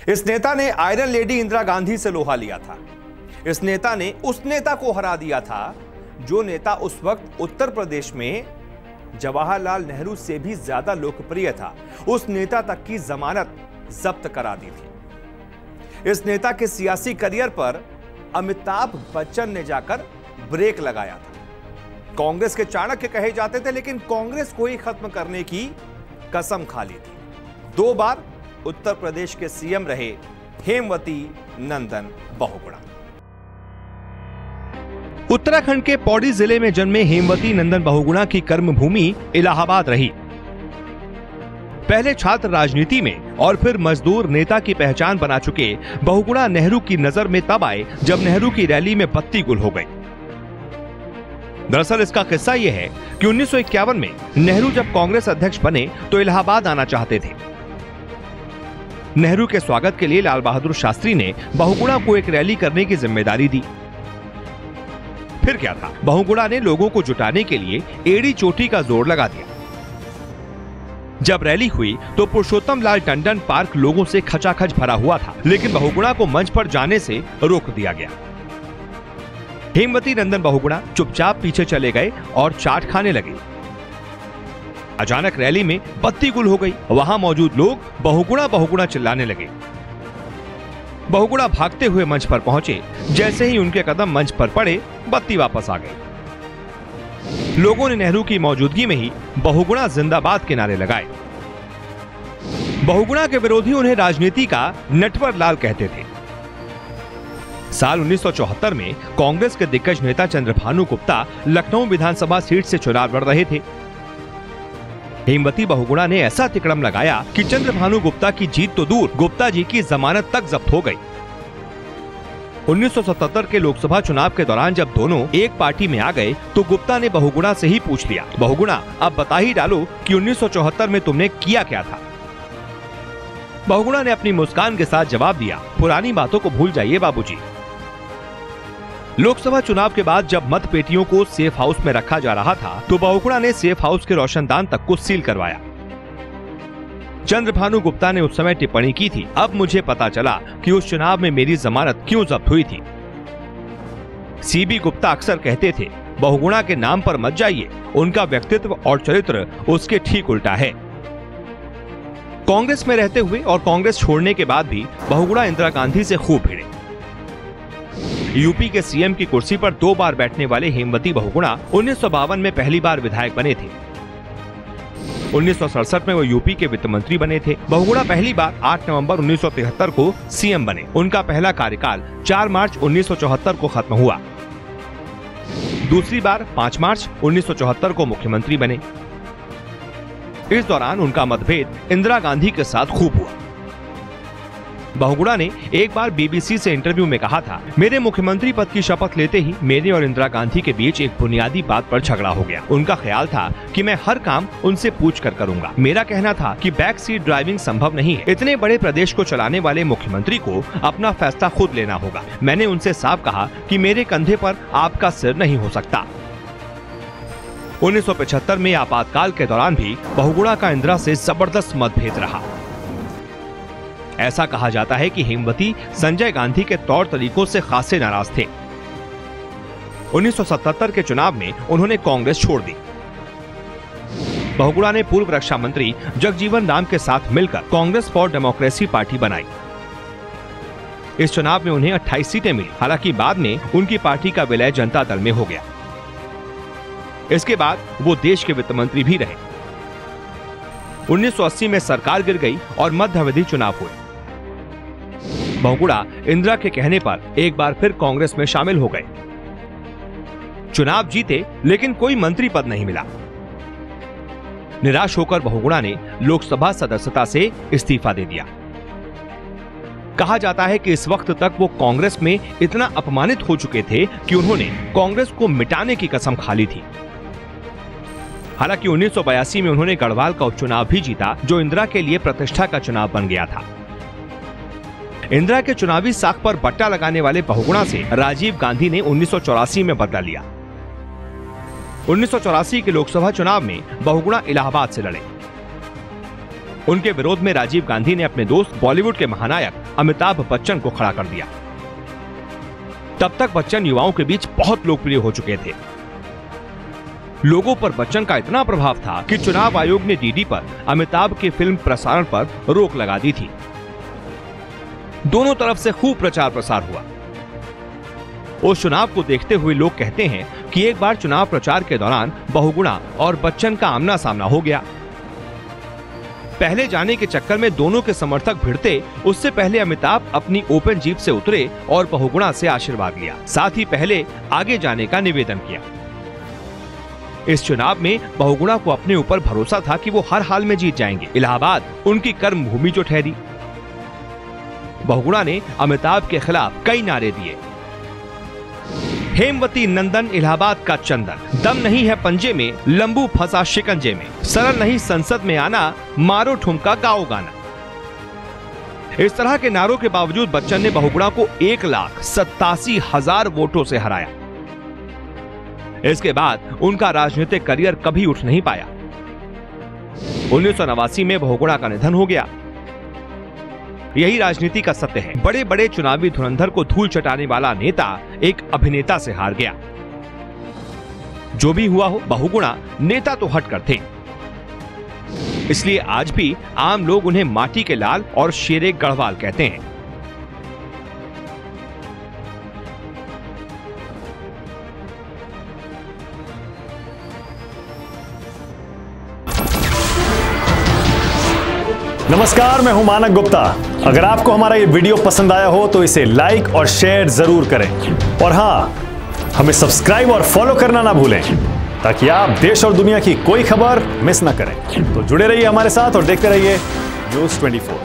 इस नेता ने आयरन लेडी इंदिरा गांधी से लोहा लिया था। इस नेता ने उस नेता को हरा दिया था जो नेता उस वक्त उत्तर प्रदेश में जवाहरलाल नेहरू से भी ज्यादा लोकप्रिय था। उस नेता तक की जमानत जब्त करा दी थी। इस नेता के सियासी करियर पर अमिताभ बच्चन ने जाकर ब्रेक लगाया था। कांग्रेस के चाणक्य कहे जाते थे, लेकिन कांग्रेस को ही खत्म करने की कसम खा ली थी। 2 बार उत्तर प्रदेश के सीएम रहे हेमवती नंदन बहुगुणा। उत्तराखंड के पौड़ी जिले में जन्मे हेमवती नंदन बहुगुणा की कर्मभूमि इलाहाबाद रही। पहले छात्र राजनीति में और फिर मजदूर नेता की पहचान बना चुके बहुगुणा नेहरू की नजर में तब आए जब नेहरू की रैली में बत्ती गुल हो गई। दरअसल इसका किस्सा यह है कि 1951 में नेहरू जब कांग्रेस अध्यक्ष बने तो इलाहाबाद आना चाहते थे। नेहरू के स्वागत के लिए लाल बहादुर शास्त्री ने बहुगुणा को एक रैली करने की जिम्मेदारी दी। फिर क्या था, बहुगुणा ने लोगों को जुटाने के लिए एड़ी चोटी का जोर लगा दिया। जब रैली हुई तो पुरुषोत्तम लाल टंडन पार्क लोगों से खचाखच भरा हुआ था, लेकिन बहुगुणा को मंच पर जाने से रोक दिया गया। हेमवती नंदन बहुगुणा चुपचाप पीछे चले गए और चाट खाने लगे। अचानक रैली में बत्ती गुल हो गई। वहां मौजूद लोग बहुगुणा बहुगुणा चिल्लाने लगे। बहुगुणा भागते हुए मंच पर पहुंचे। जैसे ही उनके कदम मंच पर पड़े, बत्ती वापस आ गई। लोगों ने नेहरू की मौजूदगी में ही बहुगुणा जिंदाबाद के नारे लगाए। बहुगुणा के विरोधी उन्हें राजनीति का नटवर लाल कहते थे। साल 1974 में कांग्रेस के दिग्गज नेता चंद्रभानु गुप्ता लखनऊ विधानसभा सीट से चुनाव लड़ रहे थे। हेमवती बहुगुणा ने ऐसा तिकड़म लगाया कि चंद्रभानु गुप्ता की जीत तो दूर, गुप्ता जी की जमानत तक जब्त हो गई। 1977 के लोकसभा चुनाव के दौरान जब दोनों एक पार्टी में आ गए तो गुप्ता ने बहुगुणा से ही पूछ लिया, बहुगुणा अब बता ही डालो कि 1974 में तुमने किया क्या था। बहुगुणा ने अपनी मुस्कान के साथ जवाब दिया, पुरानी बातों को भूल जाइए बाबूजी। लोकसभा चुनाव के बाद जब मत पेटियों को सेफ हाउस में रखा जा रहा था तो बहुगुणा ने सेफ हाउस के रोशनदान तक को सील करवाया। चंद्रभानु गुप्ता ने उस समय टिप्पणी की थी, अब मुझे पता चला कि उस चुनाव में मेरी जमानत क्यों जब्त हुई थी। सीबी गुप्ता अक्सर कहते थे, बहुगुणा के नाम पर मत जाइए, उनका व्यक्तित्व और चरित्र उसके ठीक उल्टा है। कांग्रेस में रहते हुए और कांग्रेस छोड़ने के बाद भी बहुगुणा इंदिरा गांधी से खूब भिड़े। यूपी के सीएम की कुर्सी पर 2 बार बैठने वाले हेमवती बहुगुणा 1952 में पहली बार विधायक बने थे। 1967 में वो यूपी के वित्त मंत्री बने थे। बहुगुणा पहली बार 8 नवंबर 1973 को सीएम बने। उनका पहला कार्यकाल 4 मार्च 1974 को खत्म हुआ। दूसरी बार 5 मार्च 1974 को मुख्यमंत्री बने। इस दौरान उनका मतभेद इंदिरा गांधी के साथ खूब हुआ। बहुगुणा ने एक बार बीबीसी से इंटरव्यू में कहा था, मेरे मुख्यमंत्री पद की शपथ लेते ही मेरे और इंदिरा गांधी के बीच एक बुनियादी बात पर झगड़ा हो गया। उनका ख्याल था कि मैं हर काम उनसे पूछ कर करूंगा। मेरा कहना था कि बैक सीट ड्राइविंग संभव नहीं है। इतने बड़े प्रदेश को चलाने वाले मुख्यमंत्री को अपना फैसला खुद लेना होगा। मैंने उनसे साफ कहा कि मेरे कंधे पर आपका सिर नहीं हो सकता। 1975 में आपातकाल के दौरान भी बहुगुणा का इंदिरा से जबरदस्त मतभेद रहा। ऐसा कहा जाता है कि हेमवती संजय गांधी के तौर तरीकों से खासे नाराज थे। 1977 के चुनाव में उन्होंने कांग्रेस छोड़ दी। बहुगुणा ने पूर्व रक्षा मंत्री जगजीवन राम के साथ मिलकर कांग्रेस फॉर डेमोक्रेसी पार्टी बनाई। इस चुनाव में उन्हें 28 सीटें मिली। हालांकि बाद में उनकी पार्टी का विलय जनता दल में हो गया। इसके बाद वो देश के वित्त मंत्री भी रहे। 1980 में सरकार गिर गई और मध्यावधि चुनाव हुए। बहुगुणा इंदिरा के कहने पर एक बार फिर कांग्रेस में शामिल हो गए। चुनाव जीते लेकिन कोई मंत्री पद नहीं मिला। निराश होकर बहुगुणा ने लोकसभा सदस्यता से इस्तीफा दे दिया। कहा जाता है कि इस वक्त तक वो कांग्रेस में इतना अपमानित हो चुके थे कि उन्होंने कांग्रेस को मिटाने की कसम खा ली थी। हालांकि 1982 में उन्होंने गढ़वाल का उपचुनाव भी जीता, जो इंदिरा के लिए प्रतिष्ठा का चुनाव बन गया था। इंदिरा के चुनावी साख पर बट्टा लगाने वाले बहुगुणा से राजीव गांधी ने 1984 में बदला लिया। 1984 के लोकसभा चुनाव में बहुगुणा इलाहाबाद से लड़े। उनके विरोध में राजीव गांधी ने अपने दोस्त बॉलीवुड के महानायक अमिताभ बच्चन को खड़ा कर दिया। तब तक बच्चन युवाओं के बीच बहुत लोकप्रिय हो चुके थे। लोगों पर बच्चन का इतना प्रभाव था कि चुनाव आयोग ने डीडी पर अमिताभ के फिल्म प्रसारण पर रोक लगा दी थी। दोनों तरफ से खूब प्रचार प्रसार हुआ। उस चुनाव को देखते हुए लोग कहते हैं कि एक बार चुनाव प्रचार के दौरान बहुगुणा और बच्चन का आमना सामना हो गया। पहले जाने के चक्कर में दोनों के समर्थक भिड़ते, उससे पहले अमिताभ अपनी ओपन जीप से उतरे और बहुगुणा से आशीर्वाद लिया। साथ ही पहले आगे जाने का निवेदन किया। इस चुनाव में बहुगुणा को अपने ऊपर भरोसा था कि वो हर हाल में जीत जाएंगे। इलाहाबाद उनकी कर्म भूमि जो ठहरी। बहुगुणा ने अमिताभ के खिलाफ कई नारे दिए। हेमवती नंदन इलाहाबाद का चंदन, दम नहीं है पंजे में, लंबू फंसा शिकंजे में, सरल नहीं संसद में आना, मारो ठुमका गाओ गाना। इस तरह के नारों के बावजूद बच्चन ने बहुगुणा को 1,87,000 वोटों से हराया। इसके बाद उनका राजनीतिक करियर कभी उठ नहीं पाया। 1989 में बहुगुणा का निधन हो गया। यही राजनीति का सत्य है। बड़े बड़े चुनावी धुरंधर को धूल चटाने वाला नेता एक अभिनेता से हार गया। जो भी हुआ हो, बहुगुणा नेता तो हटकर थे। इसलिए आज भी आम लोग उन्हें माटी के लाल और शेरे गढ़वाल कहते हैं। नमस्कार, मैं हूं मानक गुप्ता। अगर आपको हमारा ये वीडियो पसंद आया हो तो इसे लाइक और शेयर जरूर करें। और हां, हमें सब्सक्राइब और फॉलो करना ना भूलें ताकि आप देश और दुनिया की कोई खबर मिस ना करें। तो जुड़े रहिए हमारे साथ और देखते रहिए न्यूज़ 24।